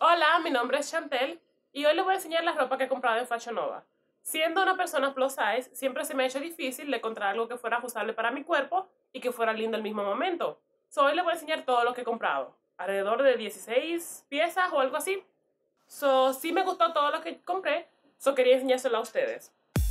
Hola, mi nombre es Chantel y hoy les voy a enseñar la ropa que he comprado en Fashion Nova. Siendo una persona plus size, siempre se me ha hecho difícil de encontrar algo que fuera ajustable para mi cuerpo y que fuera lindo al mismo momento. Hoy les voy a enseñar todo lo que he comprado, alrededor de 16 piezas o algo así. Sí me gustó todo lo que compré, quería enseñárselo a ustedes.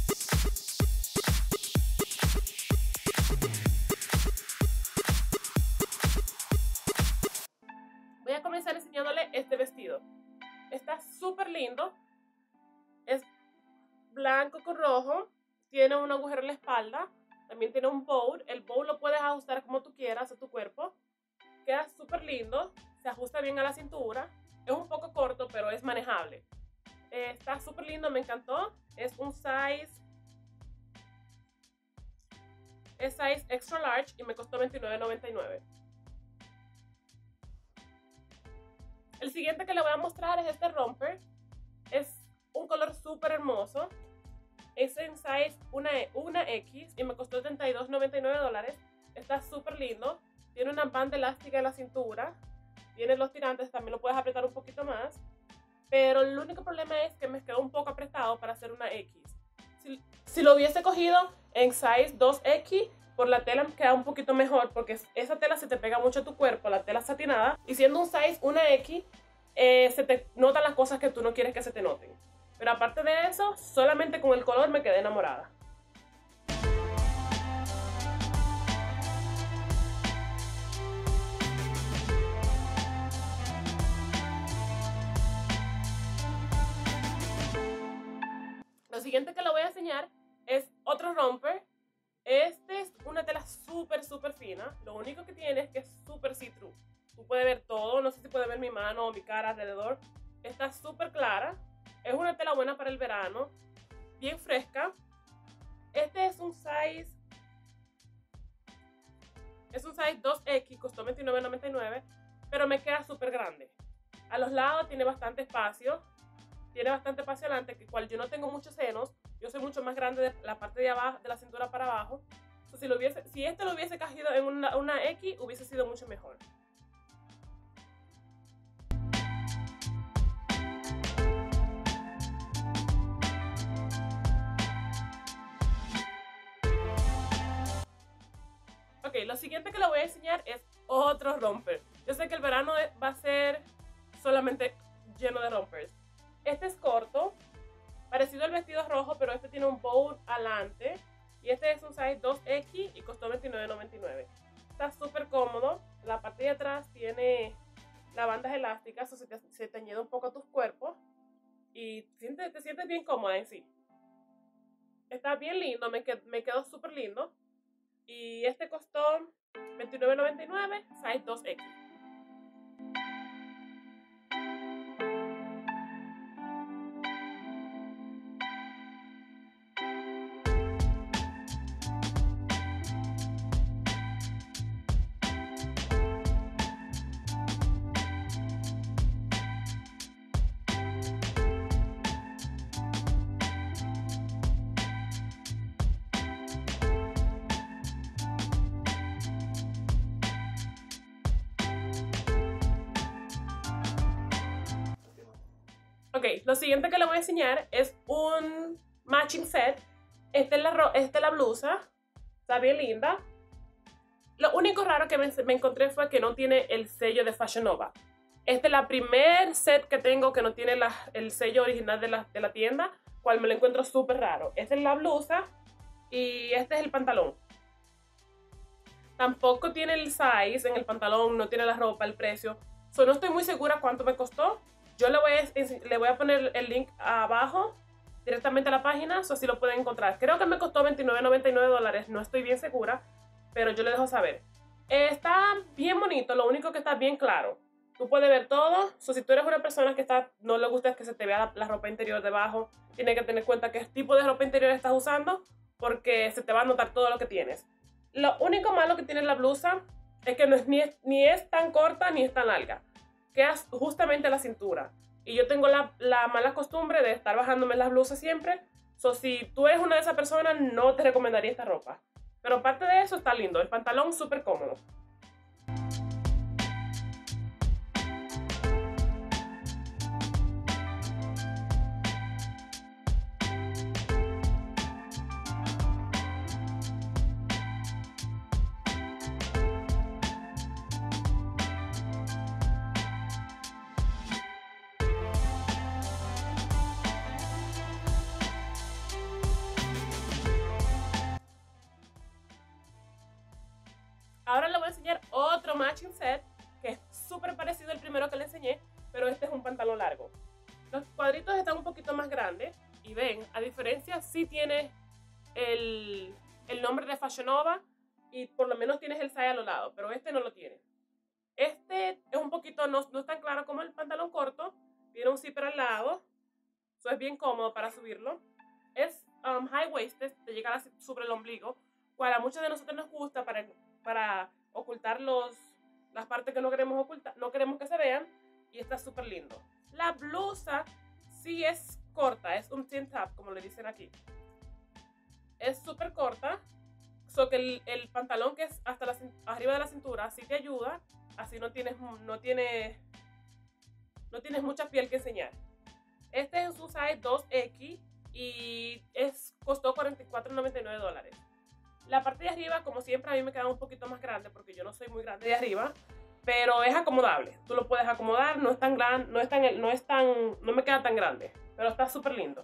Voy a comenzar enseñándole este vestido. Está súper lindo. Es blanco con rojo. Tiene un agujero en la espalda. También tiene un bow. El bow lo puedes ajustar como tú quieras a tu cuerpo. Queda súper lindo. Se ajusta bien a la cintura. Es un poco corto, pero es manejable. Está súper lindo, me encantó. Es un size extra large y me costó $29.99. El siguiente que le voy a mostrar es este romper. Es un color súper hermoso. Es en size una X y me costó $32.99. Está súper lindo. Tiene una banda elástica en la cintura. Tiene los tirantes, también lo puedes apretar un poquito más. Pero el único problema es que me quedó un poco apretado para hacer una X. Si lo hubiese cogido en size 2X, por la tela me queda un poquito mejor porque esa tela se te pega mucho a tu cuerpo, la tela satinada. Y siendo un size 1X, se te notan las cosas que tú no quieres que se te noten. Pero aparte de eso, solamente con el color me quedé enamorada. Lo siguiente que le voy a enseñar es otro romper. Este es una tela súper fina. Lo único que tiene es que es súper see-through. Tú puedes ver todo. No sé si puedes ver mi mano o mi cara alrededor. Está súper clara. Es una tela buena para el verano. Bien fresca. Este es un size 2X. Costó $29.99. Pero me queda súper grande. A los lados tiene bastante espacio. Tiene bastante espacio adelante, que cual yo no tengo muchos senos, yo soy mucho más grande de la parte de abajo, de la cintura para abajo. Si este lo hubiese cogido en una X, hubiese sido mucho mejor. Ok, lo siguiente que le voy a enseñar es otro romper. Yo sé que el verano va a ser solamente lleno de rompers. Este es corto, parecido al vestido rojo, pero este tiene un bow adelante. Y este es un size 2X y costó $29.99. Está súper cómodo. La parte de atrás tiene las bandas elásticas, o se te añade un poco a tus cuerpos. Y te sientes bien cómoda en sí. Está bien lindo, me quedó súper lindo. Y este costó $29.99, size 2X. Ok, lo siguiente que le voy a enseñar es un matching set. Esta es la blusa. Está bien linda. Lo único raro que me encontré fue que no tiene el sello de Fashion Nova. Este es la primer set que tengo que no tiene el sello original de la tienda, cual me lo encuentro súper raro. Esta es la blusa y este es el pantalón. Tampoco tiene el size en el pantalón, no tiene la ropa, el precio. No estoy muy segura cuánto me costó. Yo le voy a poner el link abajo directamente a la página, así lo pueden encontrar. Creo que me costó $29.99, no estoy bien segura, pero yo le dejo saber. Está bien bonito, lo único que está bien claro. Tú puedes ver todo. Si tú eres una persona que no le gusta que se te vea la ropa interior debajo, tienes que tener en cuenta qué tipo de ropa interior estás usando, porque se te va a notar todo lo que tienes. Lo único malo que tiene la blusa es que ni es tan corta ni es tan larga. Queda justamente a la cintura. Y yo tengo la mala costumbre de estar bajándome las blusas siempre. Si tú eres una de esas personas, no te recomendaría esta ropa. Pero aparte de eso, está lindo. El pantalón súper cómodo. matching set, que es súper parecido al primero que le enseñé, pero este es un pantalón largo. Los cuadritos están un poquito más grandes y ven, a diferencia sí tiene el nombre de Fashion Nova y por lo menos tienes el size a los lados, pero este no lo tiene. Este es un poquito, no es tan claro como el pantalón corto, tiene un zipper al lado, eso es bien cómodo para subirlo. Es high waisted, te llega sobre el ombligo, cual a muchos de nosotros nos gusta para ocultar las partes que no queremos ocultar, no queremos que se vean, y está súper lindo. La blusa sí es corta, es un tin top, como le dicen aquí. Es súper corta, so que el pantalón que es hasta arriba de la cintura sí te ayuda, así no tienes mucha piel que enseñar. Este es un size 2X y costó $44.99. La parte de arriba, como siempre, a mí me queda un poquito más grande porque yo no soy muy grande de arriba, pero es acomodable. Tú lo puedes acomodar, no me queda tan grande, pero está súper lindo.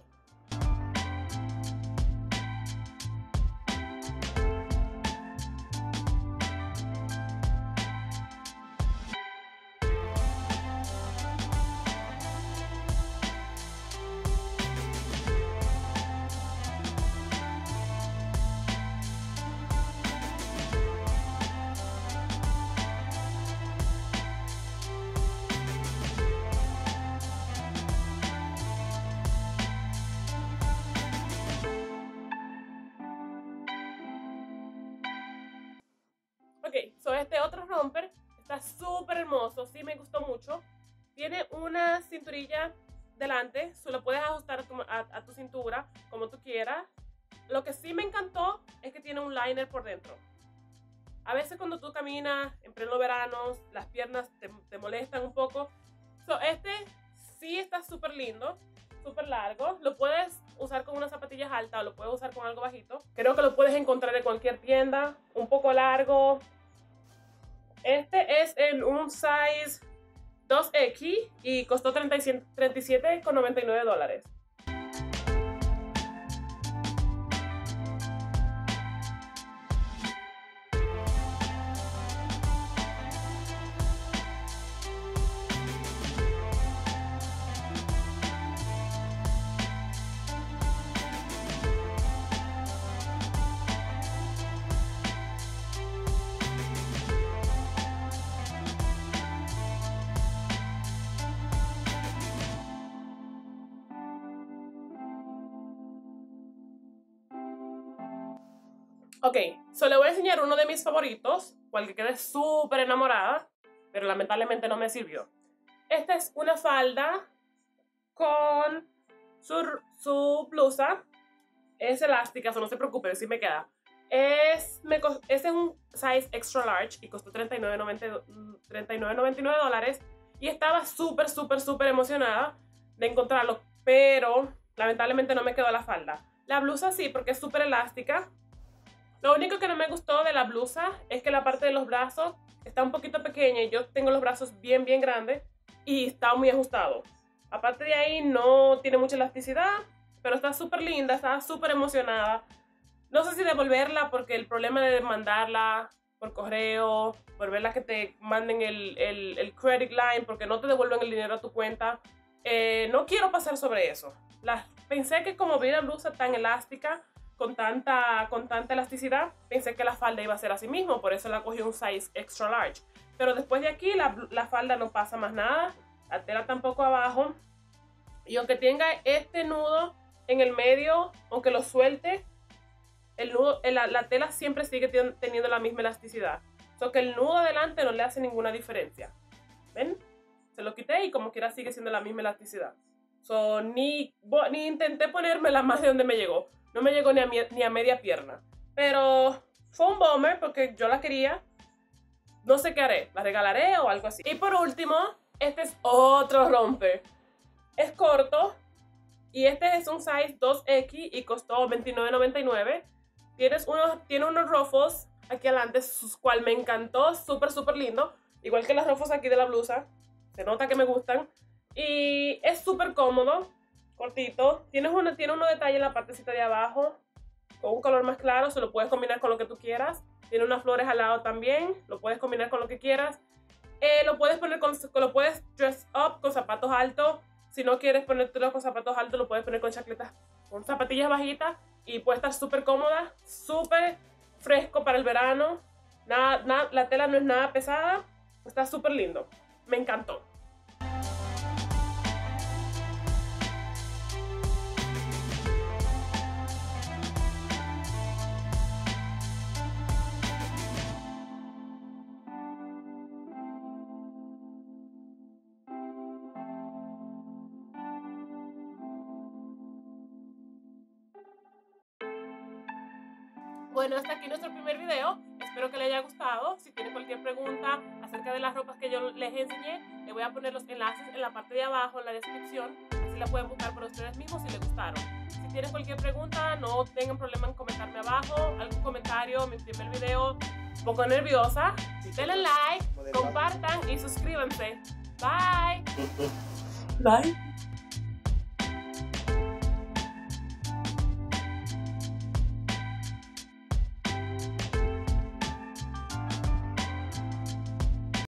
Ok, este otro romper está súper hermoso, sí me gustó mucho. Tiene una cinturilla delante, lo puedes ajustar a tu cintura como tú quieras. Lo que sí me encantó es que tiene un liner por dentro. A veces cuando tú caminas en pleno verano, las piernas te molestan un poco. Este sí está súper lindo, súper largo. Lo puedes usar con unas zapatillas altas o lo puedes usar con algo bajito. Creo que lo puedes encontrar en cualquier tienda. Un poco largo. Este es en un size 2X y costó $37.99. Ok, le voy a enseñar uno de mis favoritos, cual que quedé súper enamorada, pero lamentablemente no me sirvió. Esta es una falda con su blusa, es elástica, no se preocupen, sí me queda. Este es un size extra large y costó $39.99 y estaba súper emocionada de encontrarlo, pero lamentablemente no me quedó la falda. La blusa sí, porque es súper elástica. Lo único que no me gustó de la blusa es que la parte de los brazos está un poquito pequeña y yo tengo los brazos bien grandes y está muy ajustado. Aparte de ahí no tiene mucha elasticidad, pero está súper linda, estaba súper emocionada. No sé si devolverla porque el problema de mandarla por correo, por verla que te manden el credit line porque no te devuelven el dinero a tu cuenta. No quiero pasar sobre eso. Pensé que como vi la blusa tan elástica, con tanta elasticidad, pensé que la falda iba a ser así mismo, por eso la cogí un size extra large. Pero después de aquí la falda no pasa más nada, la tela tampoco abajo. Y aunque tenga este nudo en el medio, aunque lo suelte, la tela siempre sigue teniendo la misma elasticidad. Que el nudo adelante no le hace ninguna diferencia. ¿Ven? Se lo quité y como quiera sigue siendo la misma elasticidad. Ni intenté ponérmela más de donde me llegó. No me llegó ni a media pierna. Pero fue un bummer porque yo la quería. No sé qué haré. ¿La regalaré o algo así? Y por último, este es otro romper. Es corto. Y este es un size 2X y costó $29.99. Tiene unos ruffles aquí adelante, cual me encantó. Súper lindo. Igual que los ruffles aquí de la blusa. Se nota que me gustan. Y es súper cómodo. Cortito, tiene unos detalles en la partecita de abajo con un color más claro, se lo puedes combinar con lo que tú quieras. Tiene unas flores al lado también, lo puedes combinar con lo que quieras. Lo puedes poner lo puedes dress up con zapatos altos. Si no quieres ponértelo con zapatos altos, lo puedes poner con chancletas, con zapatillas bajitas y puede estar súper cómoda, súper fresco para el verano. La tela no es nada pesada, está súper lindo. Me encantó. Bueno, hasta aquí nuestro primer video. Espero que les haya gustado. Si tienen cualquier pregunta acerca de las ropas que yo les enseñé, les voy a poner los enlaces en la parte de abajo, en la descripción. Así la pueden buscar por ustedes mismos si les gustaron. Si tienen cualquier pregunta, no tengan problema en comentarme abajo. Algún comentario, mi primer video, un poco nerviosa. Denle like, compartan y suscríbanse. Bye. Bye.